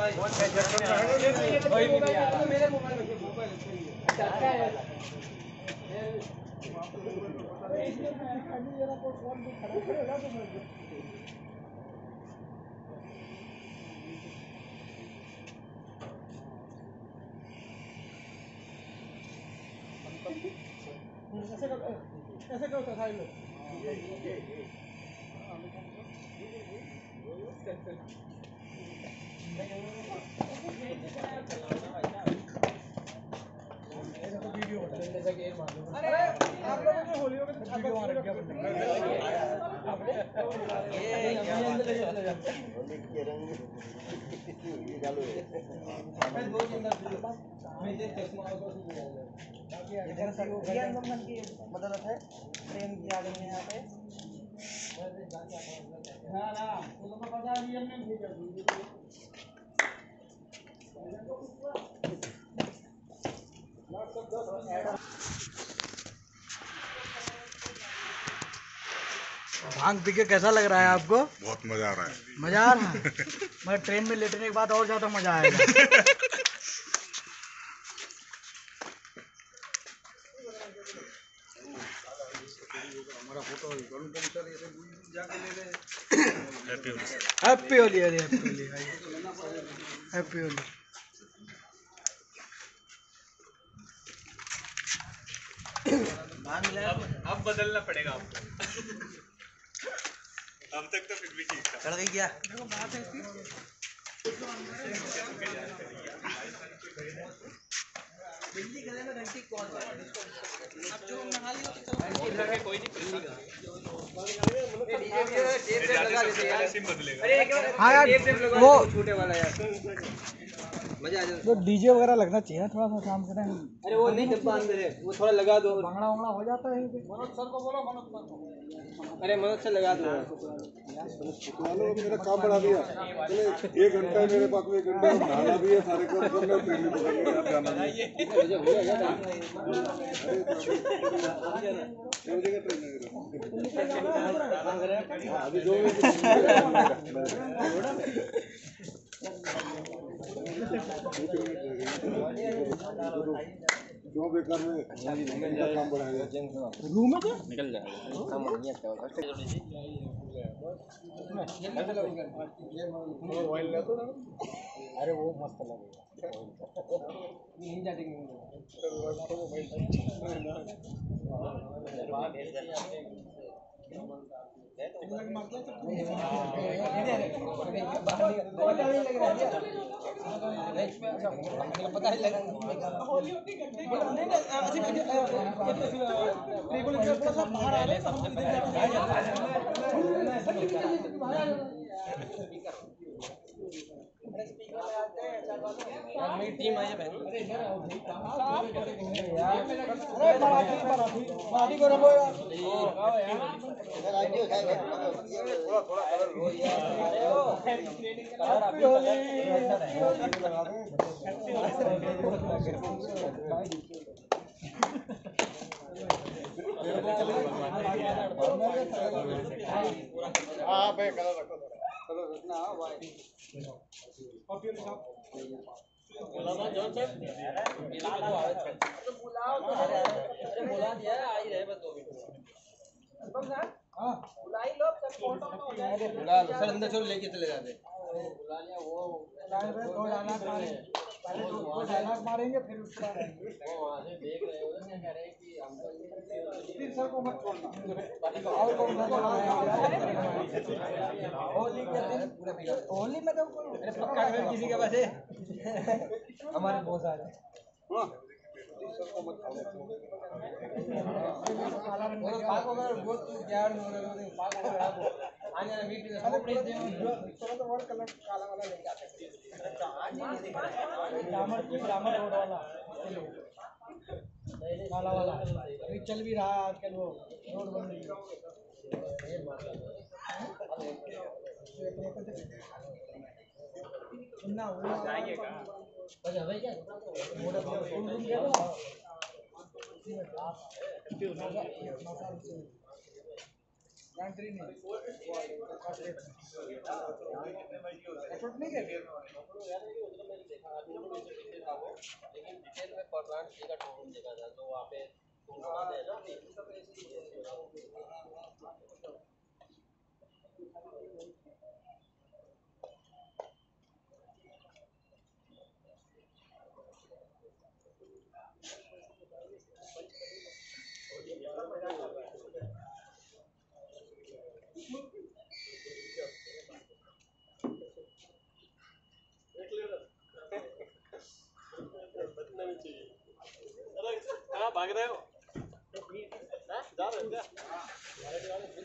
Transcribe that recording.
ऐसे करो साइड में वीडियो अरे आप लोगों ने होलियों में वीडियो वहां रख दिया होली के रंग ये चालू है दो दिन मेरे चश्मा की मदद है ट्रेन की आ गई है यहाँ पे ना वो तो पता है रियल में ठीक है भांग पी के कैसा लग रहा है आपको? बहुत मजा आ रहा है। मजा आ रहा है मैं ट्रेन में लेटने के बाद और ज्यादा मजा आएगा। हमारा फोटो हैप्पी होली अरे हैप्पी होली अब बदलना पड़ेगा आपको। अब तक तो फिर भी ठीक था। चढ़ गई क्या? देखो बात है इसकी बिजली गले में घंटी कौन है? अब जो नहा लियो तो घंटी लगे कोई नहीं बिजली का। टेप लगा देते यार। सिम बदलेगा। अरे हां यार वो छूटे वाला यार। मजा आ जाए। तो डीजे वगैरह लगना चाहिए ना थोड़ा सा शाम के टाइम। अरे वो नहीं डब्बा अंदर है वो थोड़ा लगा दो। भंगड़ा वंगड़ा हो जाता है। मनोज सर को बोलो मनोज सर को। अरे मनोज से लगा दो। मेरा काम बढ़ा दिया। चले 1 घंटा मेरे पास में 1 घंटा नहाना भी है सारे काम करना ट्रेन में पकड़ के आप जाना है। अभी 2 मिनट क्यों बेकार में काम बढ़ाएगा रूम में निकल जाएगा। अरे वो मस्त लगेगा पता नहीं मेरी टीम आई है बहन। हाँ भाई कलर रखो कलर रखना वाइट बुला दिया आ ही रहे बस 2 मिनट बुला ही लो सब फोटो में हो जाए बुला लो सर अंदर चलो लेके चले जाते बुला लिया वो लाइन पे 2 डायलॉग मारेंगे पहले 2 डायलॉग मारेंगे फिर उसका वो वहां से देख रहे हो क्या कह रहे हैं कि हमको फिर सर को मत छोड़ना और कौन सा होली के दिन होली में तो अरे पक्का घर किसी के पास है हमारे बहुत सारे काला वाला अभी चल भी रहा है आजकल वो रोड बन रही जाएंगे क्या मछली का टोकन देखा था तो वहाँ पे तुम बनाते हैं ना अभी भाग रहे हो जा रहे हो क्या